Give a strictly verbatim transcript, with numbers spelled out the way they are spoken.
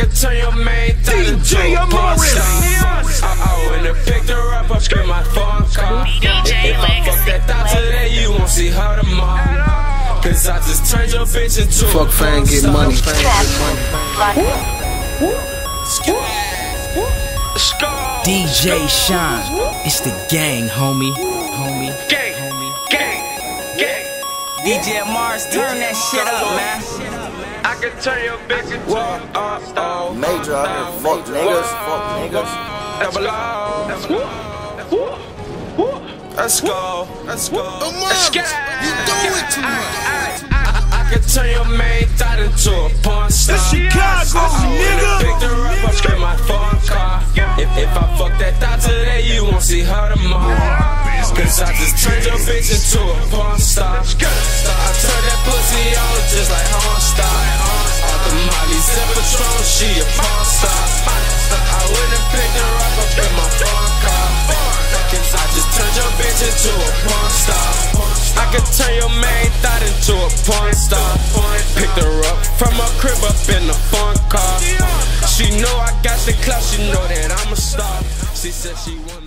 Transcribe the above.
could turn your main thought into a porn star. I, I wouldn't have picked her up, I scream my phone call. If I fuck that thought today, you won't see her tomorrow. Cause I just turned your bitch into a fuck fan, get money. D J Shine, it's the gang, homie, homie, gang, homie, gang, gang. D J Mars, turn that shit up, man. I can turn your bitch into a star. Major out here, fuck niggas, fuck niggas. Let's go, let's go, let's go. You do it too much. I can turn your main thought into a porn star. Chicago, nigga. Picked her up, I scream my phone call. If, if I fuck that thought today, you won't see her tomorrow. Cause I just turned your bitch into a porn star. I turned that pussy on just like Horn Star. All the mollies and Patron, she a porn star. I wouldn't have picked her up, I picked my phone call. Cause I just turned your bitch into a porn star. I could turn your main thought into a porn star. Picked her up from her crib up in the phone car. She know I got the clout, she know that I'm a star. She said she wanted